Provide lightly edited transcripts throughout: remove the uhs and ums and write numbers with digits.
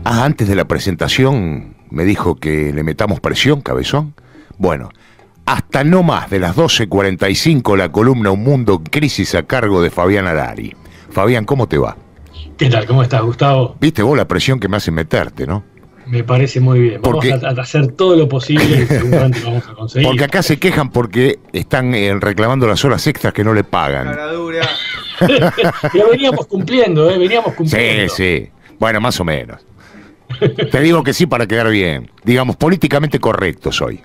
Ah, antes de la presentación me dijo que le metamos presión, cabezón. Bueno, hasta no más de las 12:45 la columna Un Mundo en Crisis a cargo de Fabián Harari. Fabián, ¿cómo te va? ¿Qué tal? ¿Cómo estás, Gustavo? Viste vos la presión que me hace meterte, ¿no? Me parece muy bien. Vamos a hacer todo lo posible y seguramente lo vamos a conseguir. Porque acá se quejan porque están reclamando las horas extras que no le pagan. Caradura. Pero veníamos cumpliendo, veníamos cumpliendo. Sí, sí. Bueno, más o menos. Te digo que sí para quedar bien. Digamos, políticamente correcto soy.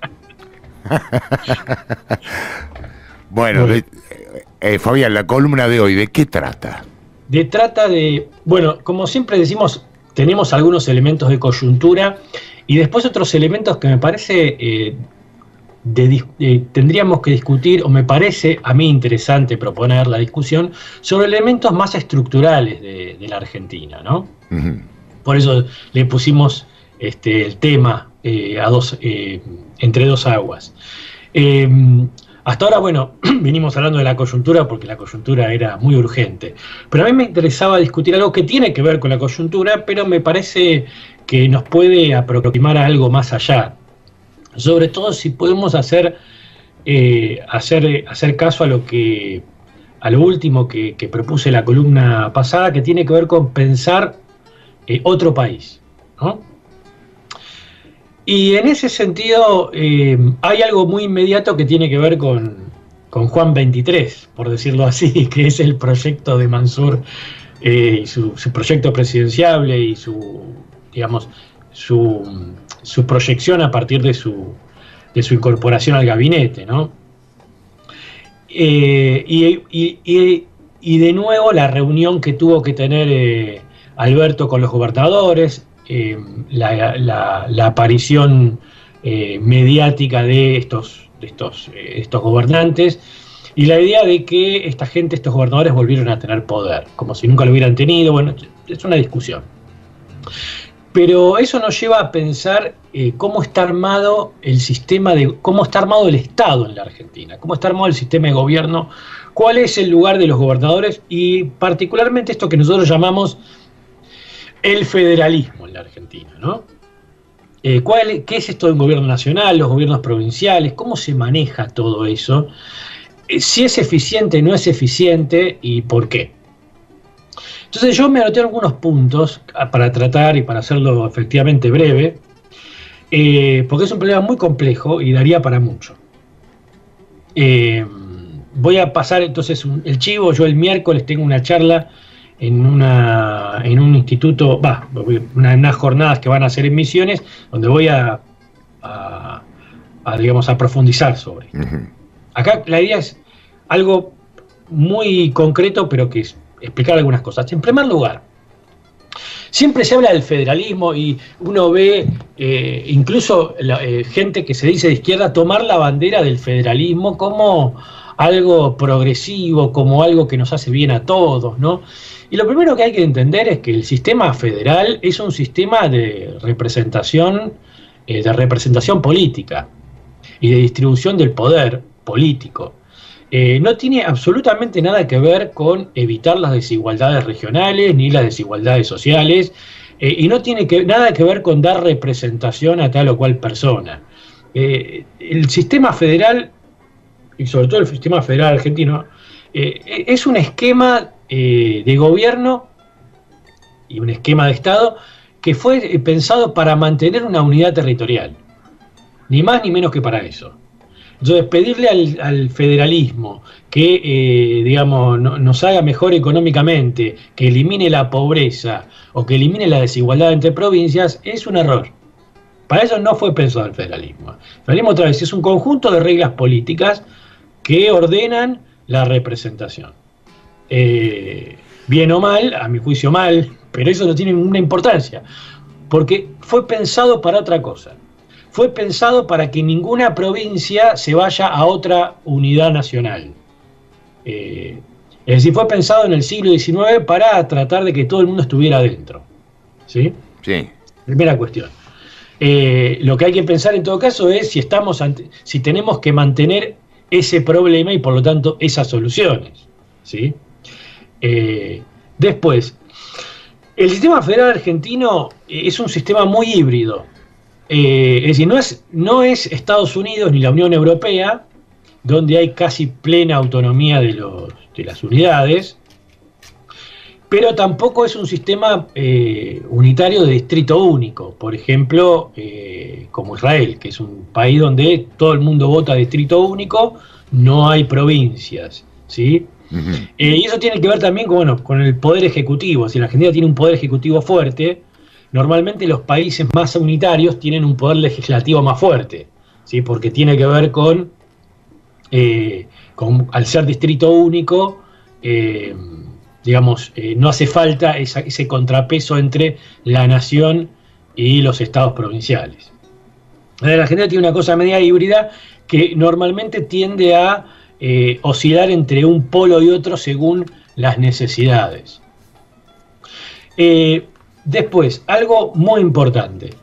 Bueno, Fabián, la columna de hoy, ¿de qué trata? Trata de, bueno, como siempre decimos, tenemos algunos elementos de coyuntura y después otros elementos que me parece tendríamos que discutir, o me parece a mí interesante proponer la discusión sobre elementos más estructurales de la Argentina, ¿no? Uh-huh. Por eso le pusimos el tema entre dos aguas. Hasta ahora, bueno, vinimos hablando de la coyuntura porque la coyuntura era muy urgente. Pero a mí me interesaba discutir algo que tiene que ver con la coyuntura, pero me parece que nos puede aproximar a algo más allá. Sobre todo si podemos hacer caso a lo último que propuse la columna pasada, que tiene que ver con pensar otro país, ¿no? Y en ese sentido hay algo muy inmediato que tiene que ver con Juan 23, por decirlo así, que es el proyecto de Mansur, su proyecto presidenciable y su proyección a partir de su incorporación al gabinete, ¿no? Y de nuevo la reunión que tuvo que tener Alberto con los gobernadores, la aparición mediática de estos gobernantes y la idea de que estos gobernadores volvieron a tener poder, como si nunca lo hubieran tenido. Bueno, es una discusión. Pero eso nos lleva a pensar cómo está armado cómo está armado el Estado en la Argentina, cómo está armado el sistema de gobierno, cuál es el lugar de los gobernadores y particularmente esto que nosotros llamamos el federalismo en la Argentina, ¿no? ¿Qué es esto de un gobierno nacional, los gobiernos provinciales? ¿Cómo se maneja todo eso? Si es eficiente, no es eficiente y por qué. Entonces yo me anoté algunos puntos para tratar y para hacerlo efectivamente breve, porque es un problema muy complejo y daría para mucho. Voy a pasar entonces el chivo. Yo el miércoles tengo una charla en un instituto, unas jornadas que van a hacer en Misiones, donde voy a profundizar sobre esto. Uh-huh. Acá la idea es algo muy concreto, pero que es explicar algunas cosas. En primer lugar, siempre se habla del federalismo y uno ve incluso gente que se dice de izquierda tomar la bandera del federalismo como algo progresivo, como algo que nos hace bien a todos, ¿no? Y lo primero que hay que entender es que el sistema federal es un sistema de representación política y de distribución del poder político. No tiene absolutamente nada que ver con evitar las desigualdades regionales ni las desigualdades sociales, y no tiene nada que ver con dar representación a tal o cual persona. El sistema federal, y sobre todo el sistema federal argentino, es un esquema de gobierno y un esquema de Estado que fue pensado para mantener una unidad territorial, ni más ni menos que para eso. Entonces, pedirle al federalismo que nos haga mejor económicamente, que elimine la pobreza o que elimine la desigualdad entre provincias es un error. Para eso no fue pensado el federalismo. El federalismo, otra vez, es un conjunto de reglas políticas que ordenan la representación. Bien o mal, a mi juicio mal, pero eso no tiene ninguna importancia, porque fue pensado para otra cosa. Fue pensado para que ninguna provincia se vaya a otra unidad nacional. Es decir, fue pensado en el siglo XIX para tratar de que todo el mundo estuviera adentro. ¿Sí? Sí. Primera cuestión. Lo que hay que pensar en todo caso es si tenemos que mantener ese problema y por lo tanto esas soluciones. ¿Sí? Después, El sistema federal argentino es un sistema muy híbrido. Es decir, no es Estados Unidos ni la Unión Europea, donde hay casi plena autonomía de las unidades, pero tampoco es un sistema unitario de distrito único, por ejemplo, como Israel, que es un país donde todo el mundo vota distrito único, no hay provincias, ¿sí? Y eso tiene que ver también con el poder ejecutivo. Si la Argentina tiene un poder ejecutivo fuerte, normalmente los países más unitarios tienen un poder legislativo más fuerte, ¿sí? Porque tiene que ver al ser distrito único, no hace falta ese contrapeso entre la nación y los estados provinciales. La Argentina tiene una cosa media híbrida que normalmente tiende a oscilar entre un polo y otro según las necesidades. Después, algo muy importante.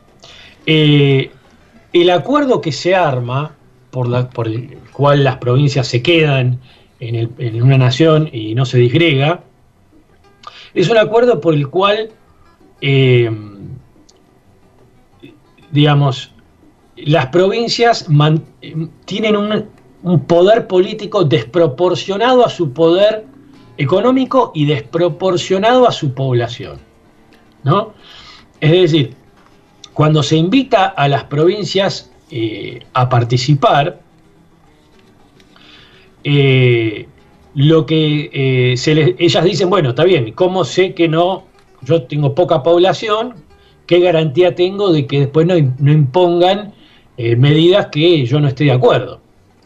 El acuerdo que se arma, por el cual las provincias se quedan en una nación y no se disgrega, es un acuerdo por el cual, las provincias tienen un poder político desproporcionado a su poder económico y desproporcionado a su población, ¿no? Es decir, cuando se invita a las provincias a participar, lo que ellas dicen, bueno, está bien, ¿cómo sé que yo tengo poca población? ¿Qué garantía tengo de que después no impongan medidas que yo no esté de acuerdo?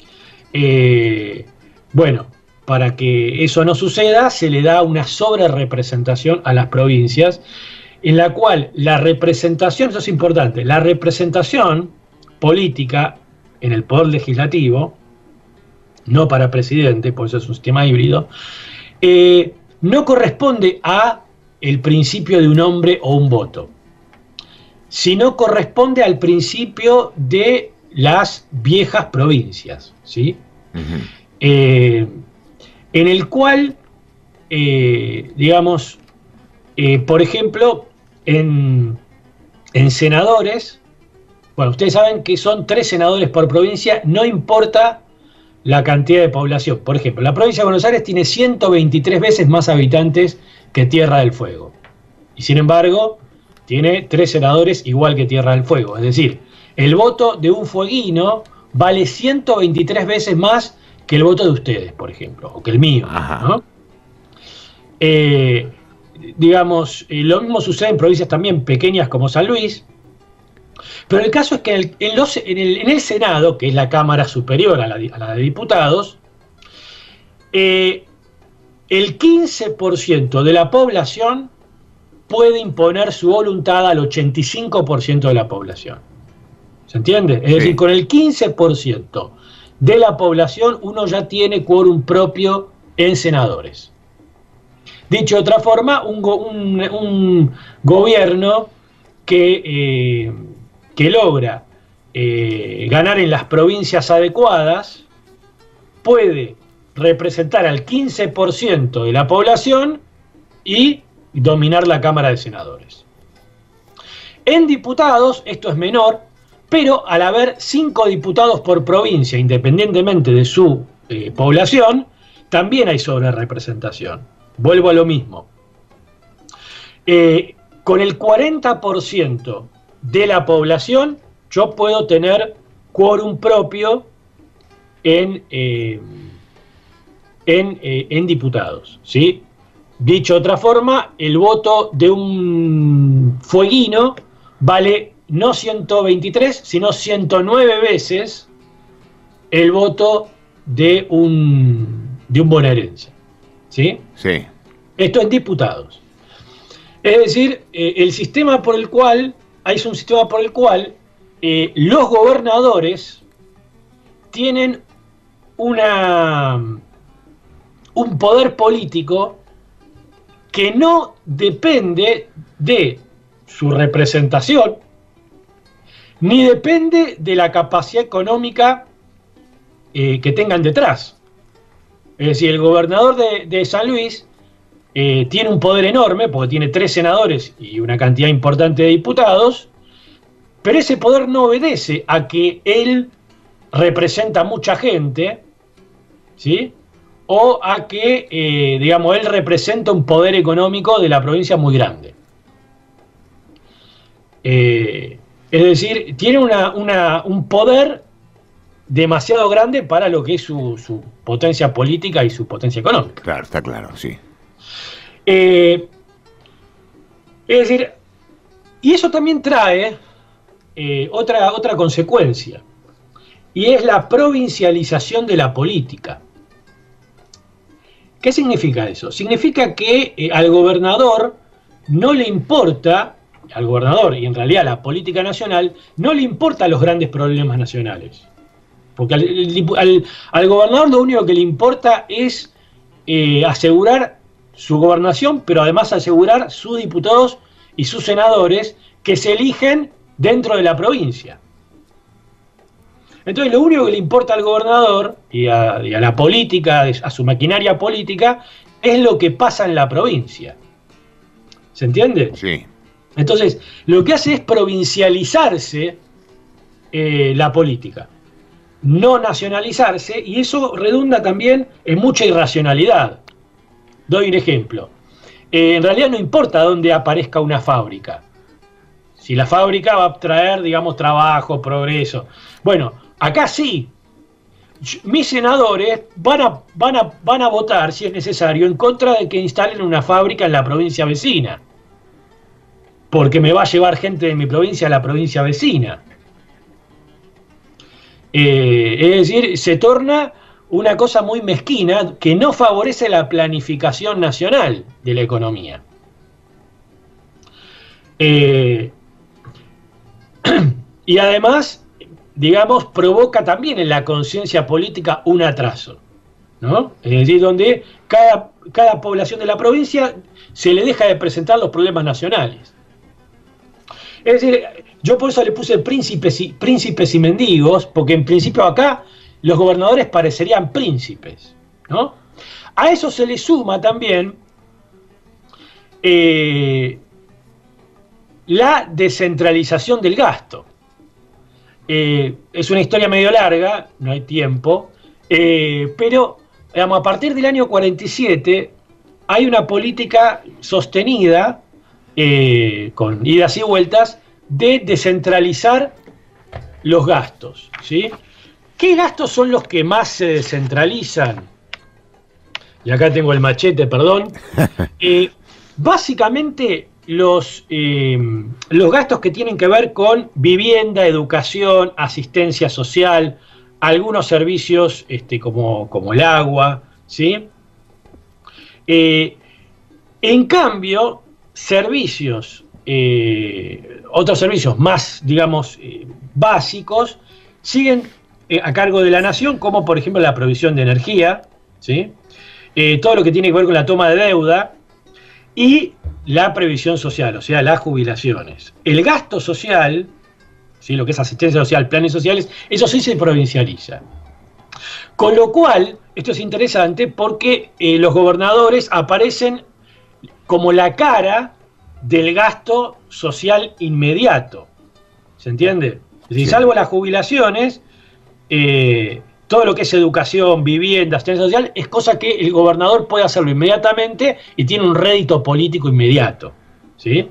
Bueno, para que eso no suceda, se le da una sobrerepresentación a las provincias, en la cual la representación, eso es importante, la representación política en el poder legislativo, no para presidente, por eso es un sistema híbrido, no corresponde a el principio de un hombre o un voto, sino corresponde al principio de las viejas provincias, ¿sí? En el cual, por ejemplo, en senadores, bueno, ustedes saben que son 3 senadores por provincia, no importa la cantidad de población. Por ejemplo, la provincia de Buenos Aires tiene 123 veces más habitantes que Tierra del Fuego. Y sin embargo, tiene 3 senadores igual que Tierra del Fuego. Es decir, el voto de un fueguino vale 123 veces más que el voto de ustedes, por ejemplo, o que el mío, ¿no? Lo mismo sucede en provincias también pequeñas como San Luis. Pero el caso es que en el Senado, que es la Cámara Superior a la de Diputados, el 15% de la población puede imponer su voluntad al 85% de la población. ¿Se entiende? Es decir, con el 15% de la población uno ya tiene quórum propio en senadores. Dicho de otra forma, un gobierno que logra ganar en las provincias adecuadas puede representar al 15% de la población y dominar la Cámara de Senadores. En diputados esto es menor, pero al haber 5 diputados por provincia, independientemente de su población, también hay sobrerepresentación. Vuelvo a lo mismo. Con el 40% de la población, yo puedo tener quórum propio en diputados, ¿sí? Dicho de otra forma, el voto de un fueguino vale no 123, sino 109 veces el voto de un bonaerense, ¿sí? Sí. Esto en diputados. Es decir, el sistema por el cual es un sistema por el cual los gobernadores tienen un poder político que no depende de su representación, ni depende de la capacidad económica que tengan detrás. Es decir, el gobernador de San Luis tiene un poder enorme, porque tiene 3 senadores y una cantidad importante de diputados, pero ese poder no obedece a que él representa a mucha gente, ¿sí? O a que, digamos, él representa un poder económico de la provincia muy grande. Es decir, tiene un poder demasiado grande para lo que es su potencia política y su potencia económica. Claro, está claro, sí. Es decir, y eso también trae otra consecuencia, y es la provincialización de la política. ¿Qué significa eso? Significa que al gobernador no le importa, al gobernador y en realidad a la política nacional, no le importan los grandes problemas nacionales. Porque al gobernador lo único que le importa es asegurar su gobernación, pero además asegurar sus diputados y sus senadores que se eligen dentro de la provincia. Entonces lo único que le importa al gobernador y a la política, a su maquinaria política, es lo que pasa en la provincia. ¿Se entiende? Sí. Entonces lo que hace es provincializarse la política, no nacionalizarse, y eso redunda también en mucha irracionalidad. Doy un ejemplo. En realidad no importa dónde aparezca una fábrica. Si la fábrica va a traer, digamos, trabajo, progreso. Bueno, acá sí. Mis senadores van a votar, si es necesario, en contra de que instalen una fábrica en la provincia vecina. Porque me va a llevar gente de mi provincia a la provincia vecina. Es decir, se torna una cosa muy mezquina que no favorece la planificación nacional de la economía. Y además, digamos, provoca también en la conciencia política un atraso, ¿no? Es decir, donde cada población de la provincia se le deja de presentar los problemas nacionales. Es decir, yo por eso le puse príncipes y mendigos, porque en principio acá los gobernadores parecerían príncipes, ¿no? A eso se le suma también la descentralización del gasto. Es una historia medio larga, no hay tiempo, pero digamos, a partir del año 47 hay una política sostenida, con idas y vueltas, de descentralizar los gastos, ¿sí? ¿Qué gastos son los que más se descentralizan? Y acá tengo el machete, perdón. Básicamente los gastos que tienen que ver con vivienda, educación, asistencia social, algunos servicios como el agua, ¿sí? En cambio, otros servicios más, digamos, básicos, siguen a cargo de la nación, como por ejemplo la provisión de energía, ¿sí? Todo lo que tiene que ver con la toma de deuda y la previsión social, o sea, las jubilaciones. El gasto social, ¿sí? Lo que es asistencia social, planes sociales, eso sí se provincializa. Con lo cual, esto es interesante porque los gobernadores aparecen como la cara del gasto social inmediato. ¿Se entiende? Es decir, salvo las jubilaciones, todo lo que es educación, vivienda, asistencia social, es cosa que el gobernador puede hacerlo inmediatamente y tiene un rédito político inmediato, ¿sí?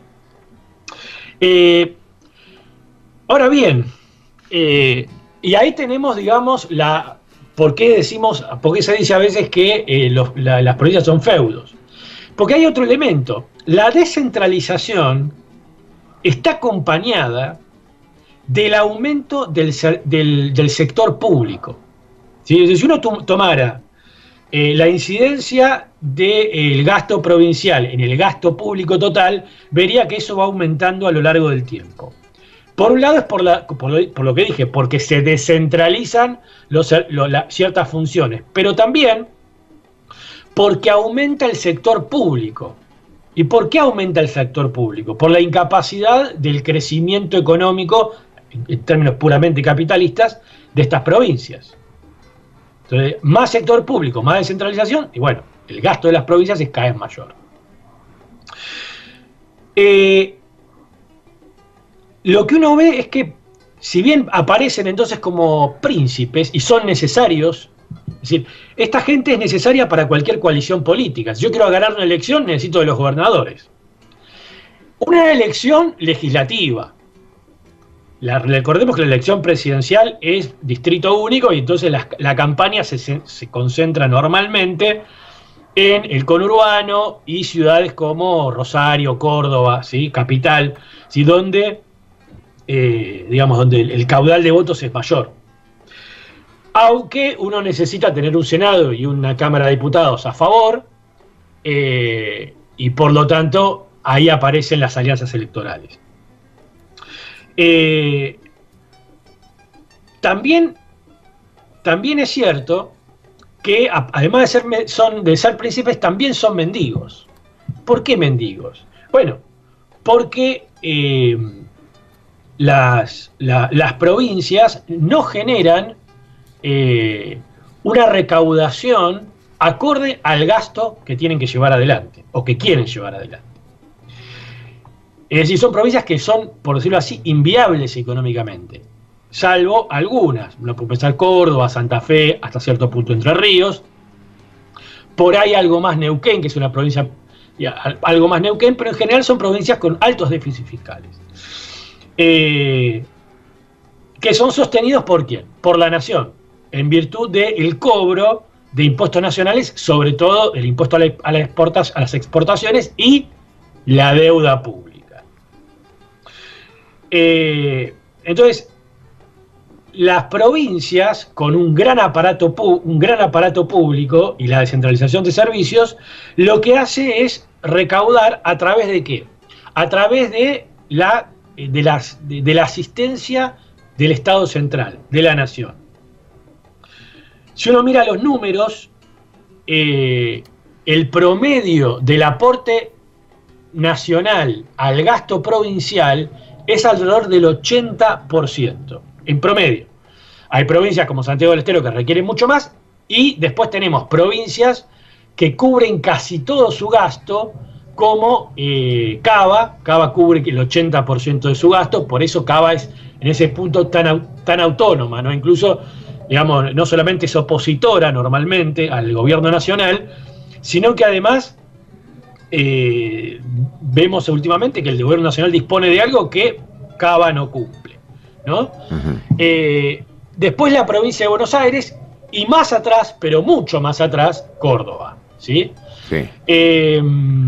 Ahora bien, y ahí tenemos, digamos, ¿por qué se dice a veces que las provincias son feudos? Porque hay otro elemento. La descentralización está acompañada del aumento del sector público. ¿Sí? Si uno tomara la incidencia del gasto provincial en el gasto público total, vería que eso va aumentando a lo largo del tiempo. Por un lado es por lo que dije, porque se descentralizan ciertas funciones, pero también porque aumenta el sector público. ¿Y por qué aumenta el sector público? Por la incapacidad del crecimiento económico, en términos puramente capitalistas, de estas provincias. Entonces, más sector público, más descentralización, y bueno, el gasto de las provincias es cada vez mayor. Lo que uno ve es que, si bien aparecen entonces como príncipes y son necesarios, es decir, esta gente es necesaria para cualquier coalición política. Si yo quiero ganar una elección, necesito de los gobernadores. Una elección legislativa. Recordemos que la elección presidencial es distrito único y entonces la campaña se concentra normalmente en el conurbano y ciudades como Rosario, Córdoba, ¿sí? Capital, ¿sí? Donde el caudal de votos es mayor. Aunque uno necesita tener un Senado y una Cámara de Diputados a favor, y por lo tanto ahí aparecen las alianzas electorales. También es cierto que además de ser príncipes también son mendigos. ¿Por qué mendigos? Bueno, porque las provincias no generan una recaudación acorde al gasto que tienen que llevar adelante o que quieren llevar adelante. Es decir, son provincias que son, por decirlo así, inviables económicamente, salvo algunas. Uno puede pensar Córdoba, Santa Fe, hasta cierto punto Entre Ríos. Por ahí algo más Neuquén, que es una provincia, algo más Neuquén, pero en general son provincias con altos déficits fiscales. Que son sostenidos ¿por quién? Por la nación, en virtud del cobro de impuestos nacionales, sobre todo el impuesto a las exportaciones y la deuda pública. Entonces, las provincias con un gran aparato público y la descentralización de servicios, lo que hace es recaudar a través de ¿qué? A través de la asistencia del Estado central, de la nación. Si uno mira los números, el promedio del aporte nacional al gasto provincial es alrededor del 80%, en promedio. Hay provincias como Santiago del Estero que requieren mucho más, y después tenemos provincias que cubren casi todo su gasto, como Cava. Cava cubre el 80% de su gasto, por eso Cava es en ese punto tan autónoma, ¿no? Incluso, digamos, no solamente es opositora normalmente al gobierno nacional, sino que además vemos últimamente que el gobierno nacional dispone de algo que Cava no cumple, ¿no? Después la provincia de Buenos Aires, y más atrás, pero mucho más atrás, Córdoba, ¿sí? Sí. Es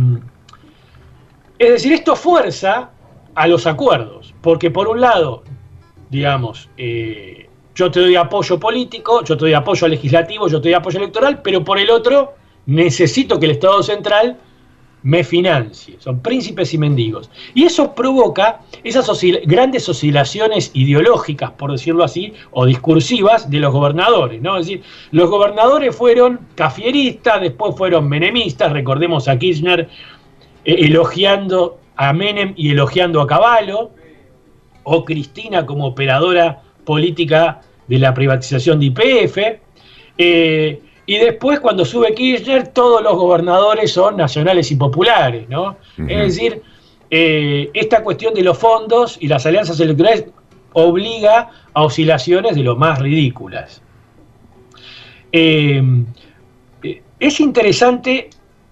decir, esto fuerza a los acuerdos, porque por un lado, digamos, yo te doy apoyo político, yo te doy apoyo legislativo, yo te doy apoyo electoral, pero por el otro necesito que el Estado central me financie. Son príncipes y mendigos. Y eso provoca esas grandes oscilaciones ideológicas, por decirlo así, o discursivas de los gobernadores, ¿no? Es decir, los gobernadores fueron cafieristas, después fueron menemistas. Recordemos a Kirchner elogiando a Menem y elogiando a Cavallo, o Cristina como operadora política de la privatización de YPF. Y después, cuando sube Kirchner, todos los gobernadores son nacionales y populares, ¿no? Uh-huh. Es decir, esta cuestión de los fondos y las alianzas electorales obliga a oscilaciones de lo más ridículas. Es interesante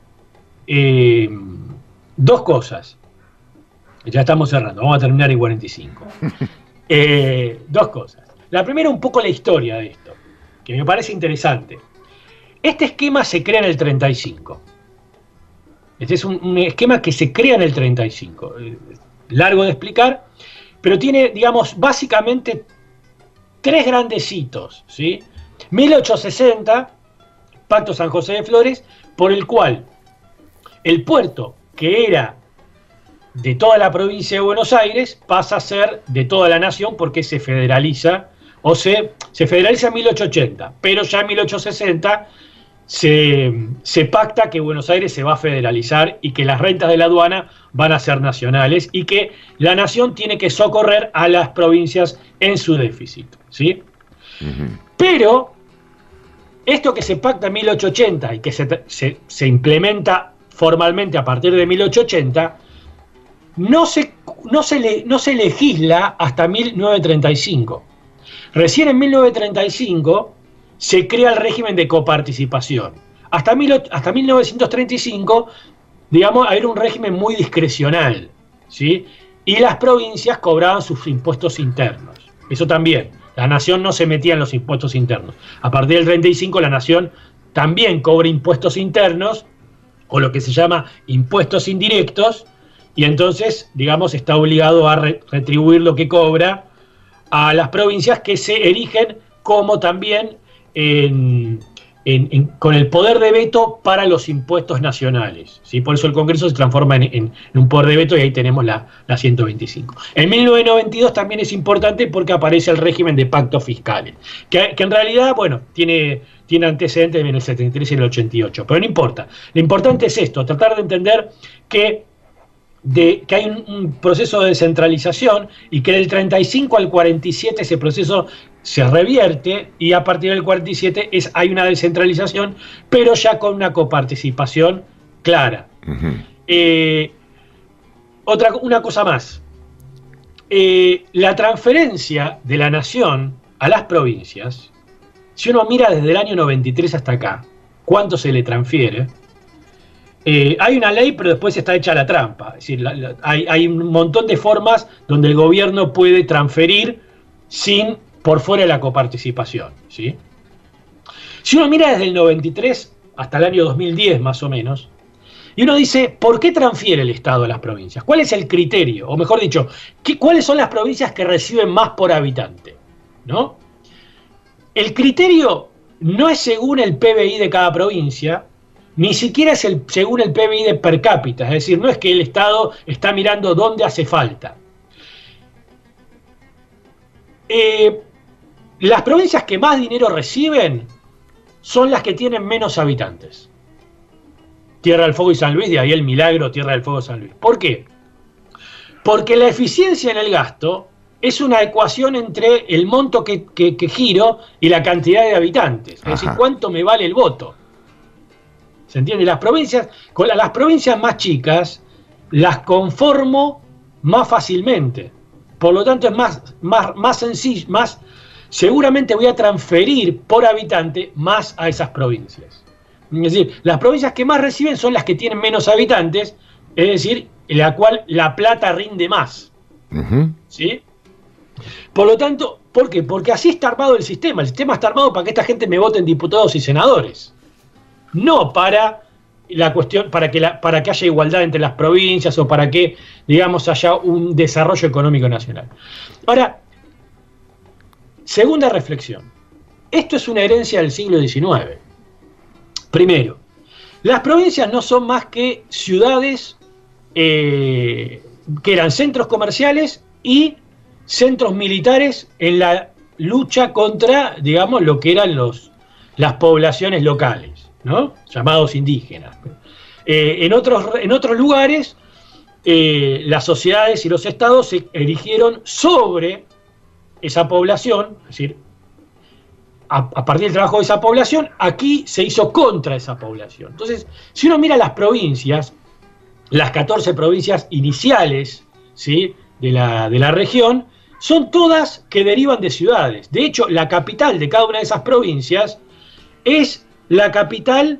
dos cosas. Ya estamos cerrando, vamos a terminar en 45. Dos cosas. La primera, un poco la historia de esto, que me parece interesante. Este esquema se crea en el 35. Este es un esquema que se crea en el 35. Largo de explicar, pero tiene, digamos, básicamente tres grandes hitos, ¿sí? 1860, Pacto San José de Flores, por el cual el puerto, que era de toda la provincia de Buenos Aires, pasa a ser de toda la nación porque se federaliza, o se federaliza en 1880, pero ya en 1860 se pacta que Buenos Aires se va a federalizar y que las rentas de la aduana van a ser nacionales y que la nación tiene que socorrer a las provincias en su déficit, ¿sí? Uh-huh. Pero esto que se pacta en 1880 y que se implementa formalmente a partir de 1880 no se legisla hasta 1935. Recién en 1935 se crea el régimen de coparticipación. Hasta 1935, digamos, era un régimen muy discrecional, ¿sí? Y las provincias cobraban sus impuestos internos. Eso también. La nación no se metía en los impuestos internos. A partir del 35 la nación también cobra impuestos internos, o lo que se llama impuestos indirectos, y entonces, digamos, está obligado a retribuir lo que cobra a las provincias, que se erigen como también con el poder de veto para los impuestos nacionales, ¿sí? Por eso el Congreso se transforma en un poder de veto, y ahí tenemos la 125. En 1992 también es importante porque aparece el régimen de pactos fiscales, que en realidad, bueno, tiene antecedentes en el 73 y en el 88, pero no importa. Lo importante es esto, tratar de entender que hay un proceso de descentralización, y que del 35 al 47 ese proceso se revierte, y a partir del 47 hay una descentralización, pero ya con una coparticipación clara. Una cosa más. La transferencia de la nación a las provincias, si uno mira desde el año 93 hasta acá, ¿cuánto se le transfiere? Hay una ley, pero después está hecha la trampa. Es decir, hay un montón de formas donde el gobierno puede transferir por fuera de la coparticipación, ¿sí? Si uno mira desde el 93 hasta el año 2010 más o menos, y uno dice, ¿por qué transfiere el Estado a las provincias? ¿Cuál es el criterio? O mejor dicho, ¿cuáles son las provincias que reciben más por habitante? ¿No? El criterio no es según el PBI de cada provincia, ni siquiera es según el PBI de per cápita, es decir, no es que el Estado está mirando dónde hace falta. Las provincias que más dinero reciben son las que tienen menos habitantes. Tierra del Fuego y San Luis, de ahí el milagro Tierra del Fuego y San Luis. ¿Por qué? Porque la eficiencia en el gasto es una ecuación entre el monto que giro y la cantidad de habitantes. Es decir, cuánto me vale el voto. ¿Se entiende? Las provincias más chicas las conformo más fácilmente. Por lo tanto, es más sencillo, seguramente voy a transferir por habitante más a esas provincias. Es decir, las provincias que más reciben son las que tienen menos habitantes, es decir, en la cual la plata rinde más. ¿Sí? Por lo tanto, ¿por qué? Porque así está armado el sistema. El sistema está armado para que esta gente me vote en diputados y senadores. No para la cuestión, para que haya igualdad entre las provincias, o para que, digamos, haya un desarrollo económico nacional. Ahora, segunda reflexión. Esto es una herencia del siglo XIX. Primero, las provincias no son más que ciudades que eran centros comerciales y centros militares en la lucha contra, digamos, lo que eran las poblaciones locales, ¿no? Llamados indígenas. En otros lugares, las sociedades y los estados se erigieron sobre esa población, es decir, a partir del trabajo de esa población. Aquí se hizo contra esa población. Entonces, si uno mira las provincias, las 14 provincias iniciales, ¿sí?, de la región, son todas que derivan de ciudades. De hecho, la capital de cada una de esas provincias es la capital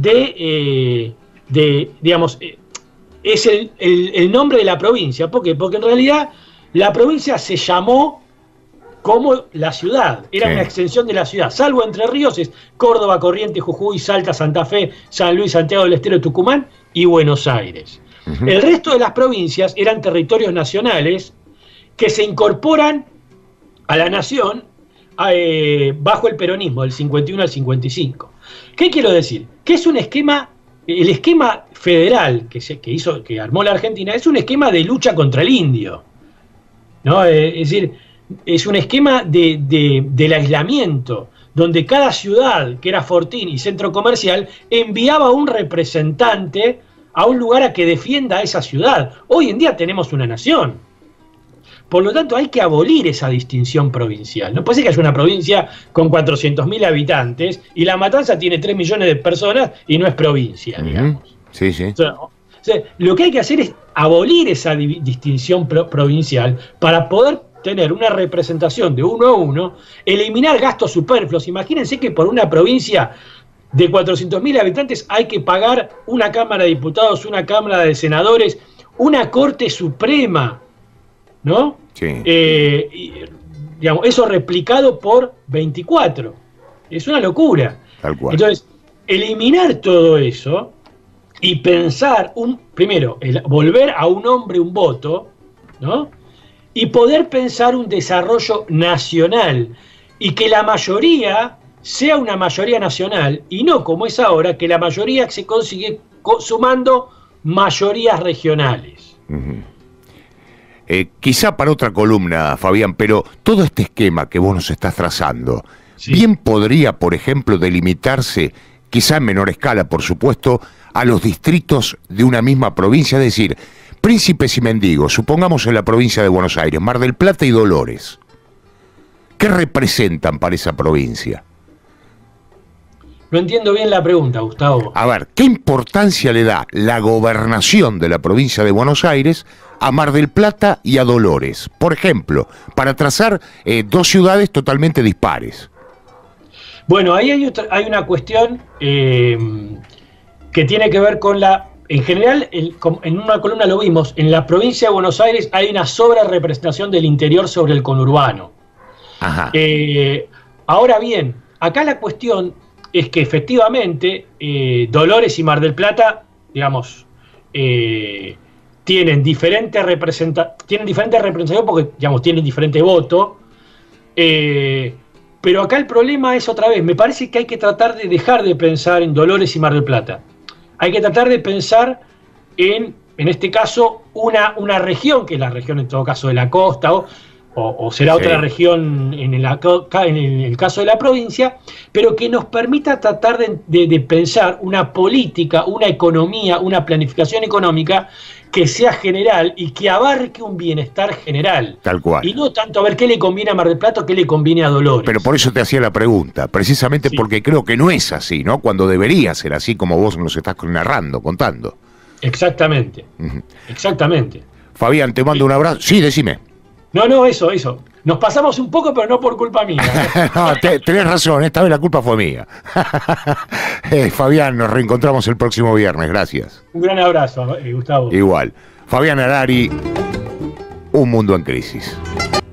digamos, es el nombre de la provincia. ¿Por qué? Porque en realidad la provincia se llamó como la ciudad, era una extensión de la ciudad, salvo Entre Ríos es Córdoba, Corrientes, Jujuy, Salta, Santa Fe, San Luis, Santiago del Estero, Tucumán y Buenos Aires. El resto de las provincias eran territorios nacionales que se incorporan a la nación bajo el peronismo, del 51 al 55. ¿Qué quiero decir? Que es un esquema, el esquema federal que armó la Argentina, es un esquema de lucha contra el indio, ¿no? Es decir, es un esquema del aislamiento, donde cada ciudad, que era fortín y centro comercial, enviaba un representante a un lugar a que defienda a esa ciudad. Hoy en día tenemos una nación. Por lo tanto, hay que abolir esa distinción provincial. No puede ser que haya una provincia con 400.000 habitantes y La Matanza tiene 3 millones de personas y no es provincia, digamos. Sí, sí. O sea, lo que hay que hacer es abolir esa distinción provincial para poder tener una representación de 1 a 1, eliminar gastos superfluos. Imagínense que por una provincia de 400.000 habitantes hay que pagar una Cámara de Diputados, una Cámara de Senadores, una Corte Suprema, ¿no? Sí. Digamos, eso replicado por 24. Es una locura. Tal cual. Entonces, eliminar todo eso y pensar, primero, volver a un hombre, un voto, ¿no? Y poder pensar un desarrollo nacional y que la mayoría sea una mayoría nacional y no como es ahora, que la mayoría se consigue sumando mayorías regionales. Quizá para otra columna, Fabián, pero todo este esquema que vos nos estás trazando, Sí. bien podría, por ejemplo, delimitarse, quizá en menor escala, por supuesto, a los distritos de una misma provincia, es decir, Príncipes y Mendigos, supongamos en la provincia de Buenos Aires, Mar del Plata y Dolores. ¿Qué representan para esa provincia? No entiendo bien la pregunta, Gustavo. A ver, ¿qué importancia le da la gobernación de la provincia de Buenos Aires a Mar del Plata y a Dolores? Por ejemplo, para trazar dos ciudades totalmente dispares. Bueno, ahí hay una cuestión que tiene que ver con en general, en una columna lo vimos, en la provincia de Buenos Aires hay una sobrerepresentación del interior sobre el conurbano. Ajá. Ahora bien, acá la cuestión es que efectivamente Dolores y Mar del Plata, digamos, tienen diferente representación porque, digamos, tienen diferente voto. Pero acá el problema es otra vez, me parece que hay que tratar de dejar de pensar en Dolores y Mar del Plata. Hay que tratar de pensar en este caso, una región, que es la región en todo caso de la costa, o será sí. otra región en el caso de la provincia, pero que nos permita tratar de pensar una política, una economía, una planificación económica que sea general y que abarque un bienestar general. Tal cual. Y no tanto a ver qué le conviene a Mar del Plata o qué le conviene a Dolores. Pero por eso te hacía la pregunta, precisamente Sí. porque creo que no es así, ¿no? Cuando debería ser así como vos nos estás narrando, contando. Exactamente, exactamente. Fabián, te mando un abrazo. Sí, decime. No, eso. Nos pasamos un poco, pero no por culpa mía. No, tenés razón, esta vez la culpa fue mía. Fabián, nos reencontramos el próximo viernes, gracias. Un gran abrazo, Gustavo. Igual. Fabián Harari, Un Mundo en Crisis.